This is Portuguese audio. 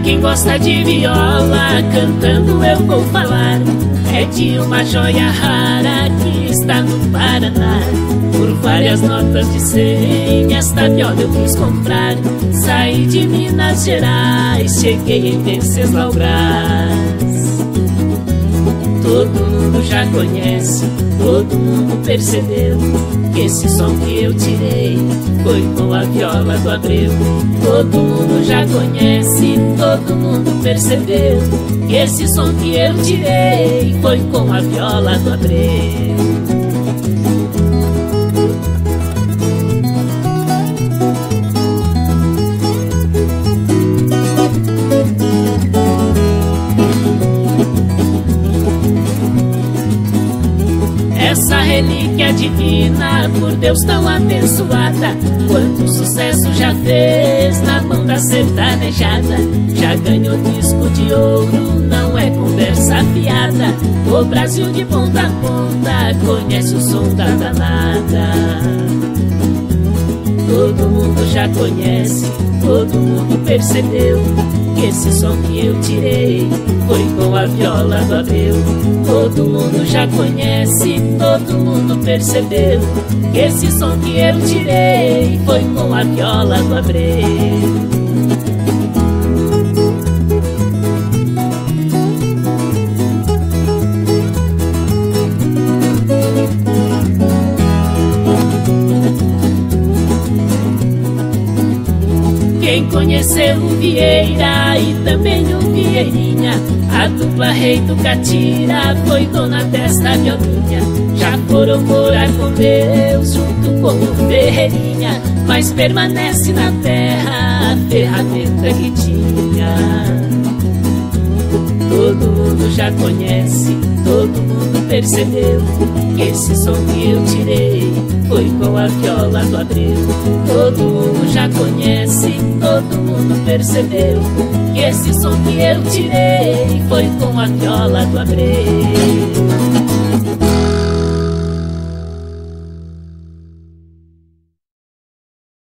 quem gosta de viola, cantando eu vou falar. É de uma joia rara que está no Paraná. Por várias notas de 100, esta viola eu quis comprar. Saí de Minas Gerais, cheguei em Venceslau Braz. Todo mundo já conhece, todo mundo percebeu que esse som que eu tirei foi com a viola do Abreu. Todo mundo já conhece, todo mundo percebeu que esse som que eu tirei foi com a viola do Abreu. Essa relíquia divina, por Deus tão abençoada, quanto sucesso já fez na mão da sertanejada. Já ganhou disco de ouro, não é conversa fiada. O Brasil de ponta a ponta conhece o som da danada. Todo mundo já conhece, todo mundo percebeu que esse som que eu tirei foi com a viola do Abreu. Todo mundo já conhece, todo mundo percebeu que esse som que eu tirei foi com a viola do Abreu. Quem conheceu o Vieira e também o Vieirinha, a dupla Rei do Catira foi dona desta violinha. Já foram morar com Deus junto com o Ferreirinha, mas permanece na terra a ferramenta que tinha. Todo mundo já conhece, todo mundo percebeu que esse som que eu tirei foi com a viola do Abreu. Todo mundo já conhece, todo mundo percebeu que esse som que eu tirei foi com a viola do Abreu.